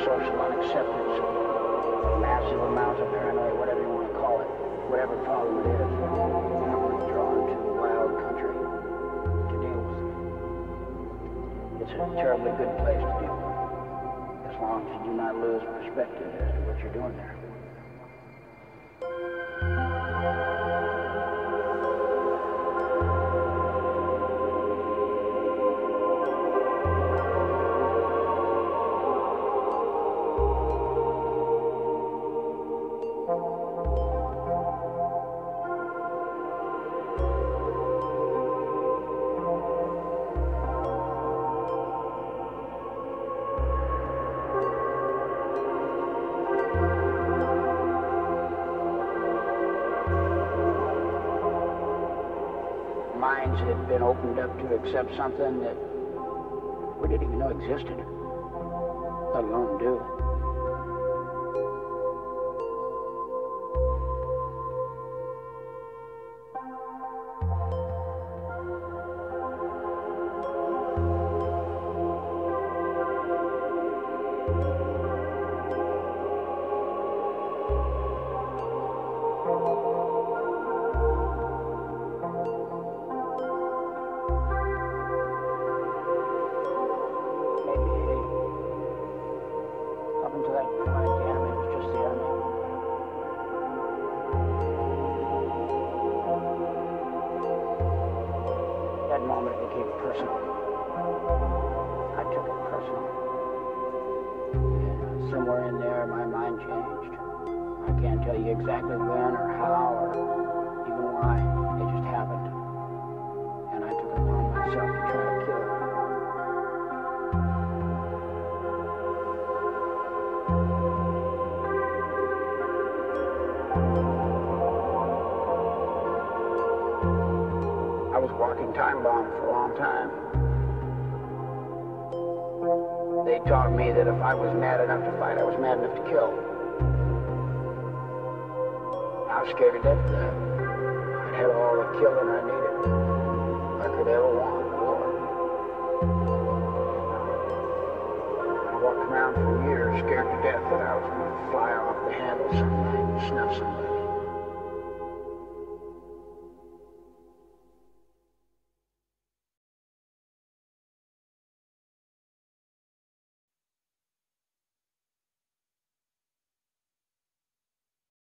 social unacceptance, massive amounts of paranoia, whatever you want to call it, whatever problem it is. Everyone's drawn to a wild country to deal with it. It's a terribly good place to deal with, as long as you do not lose perspective as to what you're doing there. Minds had been opened up to accept something that we didn't even know existed, let alone do. Moment it became personal. I took it personal. And somewhere in there, my mind changed. I can't tell you exactly when or how or even why. It just happened. And I took it upon myself to try to kill it. I was walking time bomb for a long time. They taught me that if I was mad enough to fight, I was mad enough to kill. I was scared to death of that. I had all the killing I needed. I could ever want war. I walked around for years, scared to death that I was going to fly off the handle some night and snuff some